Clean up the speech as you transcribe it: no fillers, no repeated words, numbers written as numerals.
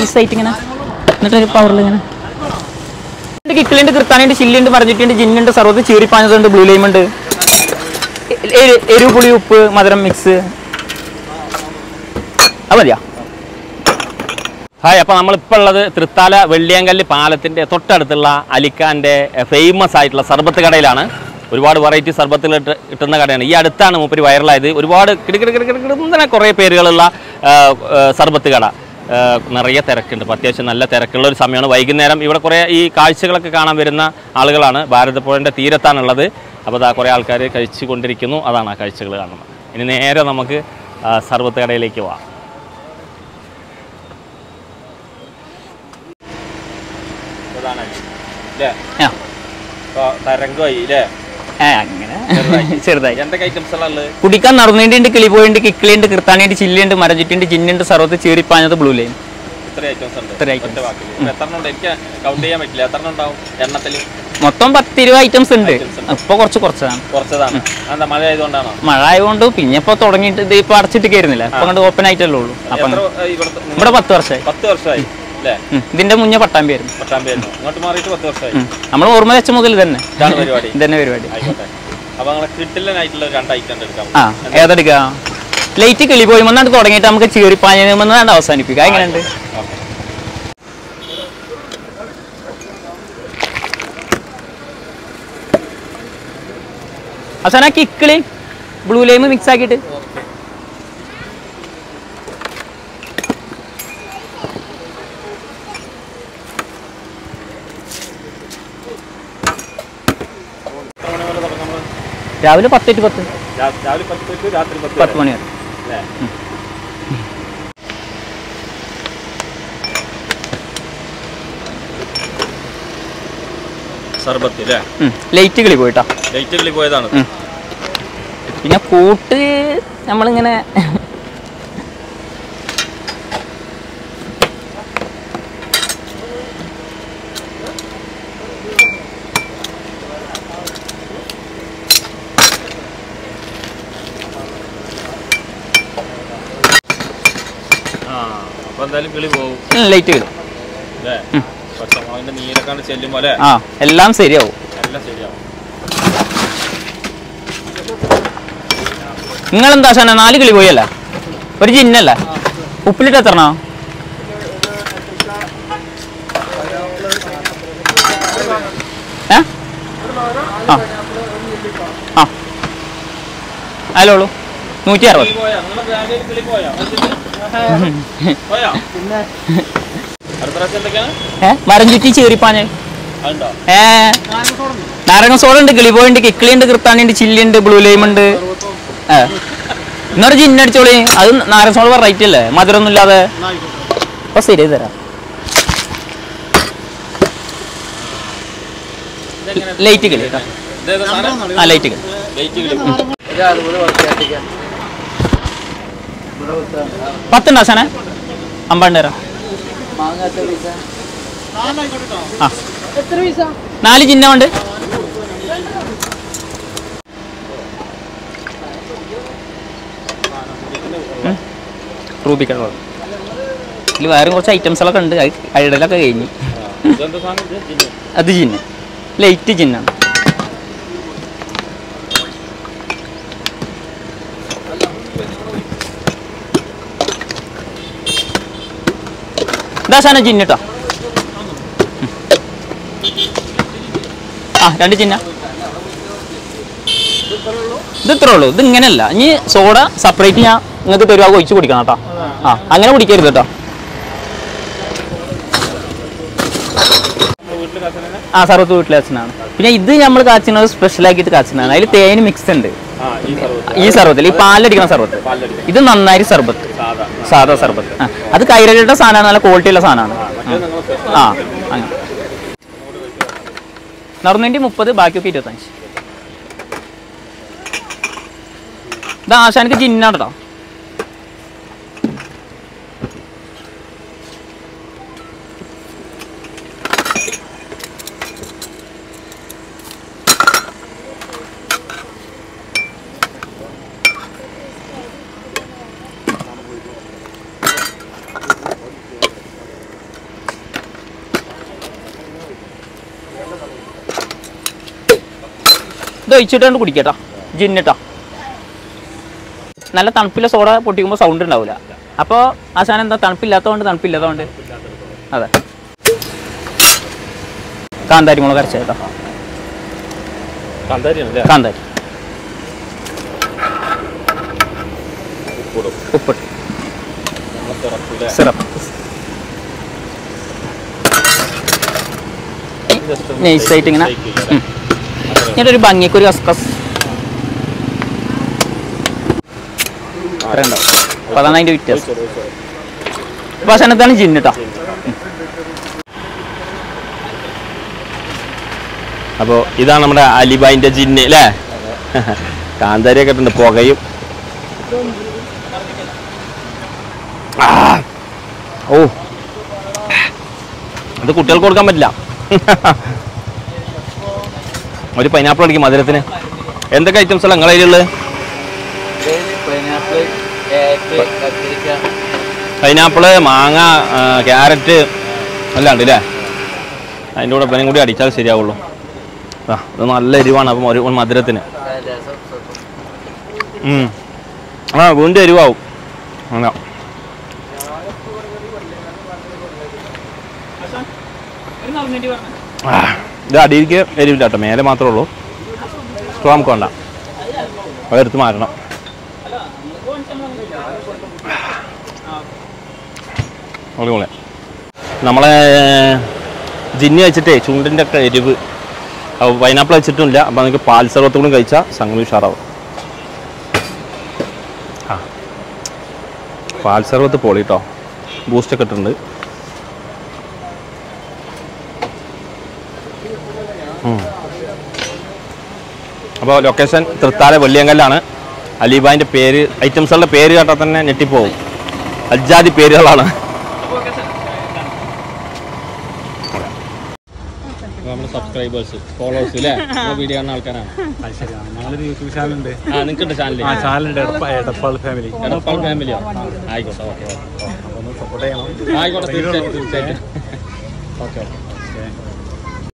നൈസായിട്ട് ഇങ്ങനെ എന്നിട്ടൊരു പവറിൽ ഇങ്ങനെ കിക്കിലുണ്ട്, കൃത്താനുണ്ട്, ചില്ലുണ്ട്, മരഞ്ഞിട്ടുണ്ട്, ജിന്നുണ്ട്, സർവത്ത്, ചീറിപ്പാഞ്ഞതുണ്ട്, ബ്ലൂ ലൈം ഉണ്ട്, എരിവ്, പുളി, ഉപ്പ്, മധുരം മിക്സ്. അത് മതിയാ. ഹായ്, അപ്പോൾ നമ്മളിപ്പോൾ ഉള്ളത് തൃത്താല വെള്ളിയാങ്കല്ല് പാലത്തിൻ്റെ തൊട്ടടുത്തുള്ള അലിഖാൻ്റെ ഫേമസ് ആയിട്ടുള്ള സർബത്ത് കടയിലാണ്. ഒരുപാട് വെറൈറ്റി സർബത്തുകൾ കിട്ടുന്ന കടയാണ്. ഈ അടുത്താണ് മൂപ്പര് വൈറലായത്. ഒരുപാട് കിടക്കിടക്കിടക്കിടക്കിടങ്ങനെ കുറേ പേരുകളുള്ള സർബത്ത് കട. നിറയെ തിരക്കുണ്ട്. അപ്പോൾ അത്യാവശ്യം നല്ല തിരക്കുള്ള ഒരു സമയമാണ് വൈകുന്നേരം. ഇവിടെ കുറേ ഈ കാഴ്ചകളൊക്കെ കാണാൻ വരുന്ന ആളുകളാണ്. ഭാരതപ്പുഴൻ്റെ തീരത്താണുള്ളത്. അപ്പോൾ അതാ കുറേ ആൾക്കാർ കഴിച്ചു കൊണ്ടിരിക്കുന്നു. അതാണ് ആ കാഴ്ചകൾ കാണുന്നത്. ഇനി നേരെ നമുക്ക് സർബത്ത് കടയിലേക്ക് പോവാം. ചെറുതായി കുടിക്കാൻ നടന്നേണ്ടി കിളിപോയിണ്ട്, കിക്കിളിയുണ്ട്, കൃത്താണിയുണ്ട്, ചില്ലിയുണ്ട്, മരചുറ്റുണ്ട്, ജിന്നുണ്ട്, സർവത്ത്, ചീറിപ്പാഞ്ഞത്, ബ്ലൂ ലൈൻ. മൊത്തം 10-20 ഐറ്റംസ് ഉണ്ട്. ഇപ്പൊ കുറച്ചതാണ്. മഴ ആയതുകൊണ്ട് പിന്നെ ഇപ്പൊ തുടങ്ങിയിട്ട് ഇത് ഇപ്പൊ അടച്ചിട്ട് കയറുന്നില്ല. ഇപ്പൊ കണ്ട് ഓപ്പൺ ആയിട്ടല്ലേ ഉള്ളൂ. അപ്പൊ ഇവിടെ 10 വർഷമായി. ഇതിന്റെ മുന്നേ പട്ടാമ്പിയായിരുന്നു. നമ്മൾ ഓർമ്മ വെച്ച മുതൽ തന്നെ പരിപാടി. ഏതെടുക്കുക? ലൈറ്റ് കിളി പോയി വന്നാണ്ട് തുടങ്ങിയിട്ട് നമുക്ക് ചീറിപ്പാഞ്ഞാണ്ട് അവസാനിപ്പിക്കാം. എങ്ങനെയുണ്ട്? അവസാനം കിക്കിളി ബ്ലൂ ലൈം മിക്സ് ആക്കിയിട്ട് രാവിലെ 10 to 10, രാത്രി 10 മണി വരെ. ലൈറ്റ് കിളി പോയിട്ടാ. പിന്നെ കൂട്ട് നമ്മളിങ്ങനെ ലൈറ്റ് കിളി എല്ലാം ശരിയാവും. നിങ്ങളെന്താ 4 കിളി പോയല്ല, ഒരു ജിന്നല്ല. ഉപ്പിലിട്ട് എത്തണോ? അതിലുള്ളൂ 160. മരം ചുറ്റി ചീറിപ്പാഞ്ഞ് നാരങ്ങ സോഡ ഉണ്ട്, കിളിപോയുണ്ട്, കിക്കിളിയുണ്ട്, കൃത്താണിയുണ്ട്, ചില്ലിയുണ്ട്, ബ്ലൂ ലൈം ഉണ്ട്. എന്നൊരു ജിന്നടിച്ചോളി. അത് നാരങ്ങ സോഡ റേറ്റ് അല്ലേ, മധുരമൊന്നും ഇല്ലാതെ. അപ്പൊ ശരി തരാം. ലൈറ്റ് കിളി. ലൈറ്റ് കിളി 10 ഉണ്ടോ സാനെ? 50 തരാം. 4 ചിഹ്നമുണ്ട്. റൂബിക്കട ഇതിൽ വേറെ കുറച്ച് ഐറ്റംസുകളൊക്കെ ഉണ്ട്. ഇടലൊക്കെ കഴിഞ്ഞ്. അത് ചിഹ്നം ലൈറ്റ് ചിഹ്നമാണ്. ഇതാ സാധനം ചിഹ്നം കേട്ടോ. 2 ചിഹ്നം. ഇത് ഇത്രേ ഉള്ളൂ. ഇത് ഇങ്ങനെയല്ല. ഇനി സോഡ സെപ്പറേറ്റ് ഞാൻ നിങ്ങൾക്ക് തരുവാ, ഒഴിച്ച് കുടിക്കണം കേട്ടോ. അങ്ങനെ കുടിക്കരുത് കേട്ടോ. സർവത്ത് വീട്ടിലെ അച്ഛനാണ്. പിന്നെ ഇത് നമ്മൾ കാച്ചുന്നത് സ്പെഷ്യലാക്കിയിട്ട് കാച്ചുന്നതാണ്. അതിൽ തേന് മിക്സ് ഉണ്ട് ഈ സർവത്തിൽ. ഈ പാലടിക്കുന്ന സർവത്ത്. ഇത് നന്നായി സർബത്ത്, സാധാ സർബത്ത്. അത് കൈരളിയുടെ സാധനമാണ്, നല്ല ക്വാളിറ്റിയുള്ള സാധനമാണ്. അങ്ങനെ നടന്നേണ്ടി 30, ബാക്കിയൊക്കെ 25. ഇത് ആശാനിക്ക് ജിന്നാണ് കേട്ടോ. ഇത് ഒഴിച്ചിട്ടുണ്ട് കുടിക്കട്ടോ ജിന്നിട്ടോ. നല്ല തണുപ്പില്ല സോഡ പൊട്ടിക്കുമ്പോൾ സൗണ്ട് ഉണ്ടാവില്ല. അപ്പോൾ ആ സാധനം എന്താ തണുപ്പില്ലാത്തതുകൊണ്ട് അതെ. കാന്താരി മുളക് അരച്ച കേട്ടോ. കാന്താരി ഉപ്പിട്ട് സിറപ്പ് നൈസായിട്ട് ഇങ്ങനെ ഇങ്ങനെ ഒരു ഭംഗിക്ക് ഒരു കസ്കസ് ഉണ്ടാവും. അപ്പോൾ അതാണ് അതിൻ്റെ വ്യത്യാസം. ഭക്ഷണത്താണ് ജിന്ന് കേട്ടോ. അപ്പോൾ ഇതാണ് നമ്മുടെ അലിബായിൻ്റെ ജിന്ന് അല്ലേ. കാന്താരിയൊക്കെ ഇട്ടുണ്ട്, പുകയും. ഓ അത് കുട്ടികൾക്ക് കൊടുക്കാൻ പറ്റില്ല. ഒരു പൈനാപ്പിൾ അടിക്കും മധുരത്തിന്. എന്തൊക്കെ ഐറ്റംസ് അല്ല നിങ്ങളുടെ കയ്യിലുള്ളത്? പൈനാപ്പിള്, മാങ്ങ, ക്യാരറ്റ് എല്ലാം ഉണ്ട് അല്ലേ. അതിൻ്റെ കൂടെ പനം കൂടി അടിച്ചാൽ ശരിയാവുള്ളൂ. ആ ഇത് നല്ല എരിവാണ്. അപ്പം ഒരു മധുരത്തിന് വീണ്ടും എരിവാവും. അങ്ങനെ ഇത് അടിയിലേക്ക് എരിവില്ല കേട്ടോ, മേലെ മാത്രമേ ഉള്ളൂ. സ്ട്രോ നമുക്ക് വേണ്ട, അതെടുത്ത് മാറ്റണം. അടിപൊളി. നമ്മളെ ജിന്നി വെച്ചിട്ടേ ചൂണ്ടിൻ്റെ ഒക്കെ എരിവ് പൈനാപ്പിൾ വെച്ചിട്ടുമില്ല. അപ്പോൾ നിങ്ങൾക്ക് പാൽ സർവത്ത് കൂടി കഴിച്ചാൽ സംഗതി ഉഷാറാവും. ആ പാൽ സർവത്ത് പൊളി കേട്ടോ, ബൂസ്റ്റൊക്കെ ഇട്ടിട്ടുണ്ട്. അപ്പോൾ ലൊക്കേഷൻ തൃത്താല വെള്ളിയങ്കല്ലാണ്. അലിബായിൻ്റെ പേര്, ഐറ്റംസുകളുടെ പേര് കേട്ടാൽ തന്നെ ഞെട്ടിപ്പോവും. അജാതി പേരുകളാണ്. നമ്മുടെ സബ്സ്ക്രൈബേഴ്സ്, ഫോളോവേഴ്സ് അല്ലേ, വീഡിയോ കാണുന്ന ആൾക്കാരാണ്. ഞങ്ങളൊരു യൂട്യൂബ് ചാനലുണ്ട്. നിങ്ങൾക്കുണ്ട് ചാനലുണ്ട്, എടപ്പാൾ ഫാമിലി. എടപ്പാൾ ഫാമിലിയോ? ആയിക്കോട്ടെ, ഓക്കെ. സപ്പോർട്ട് ചെയ്യണം. ആയിക്കോട്ടെ, തീർച്ചയായിട്ടും. ഓക്കെ.